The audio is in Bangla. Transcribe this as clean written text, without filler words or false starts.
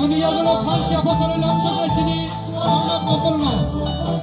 দুনিয়াগুলো খান কে ফকরে লক্ষ্য করেছিনি আমরা কপল না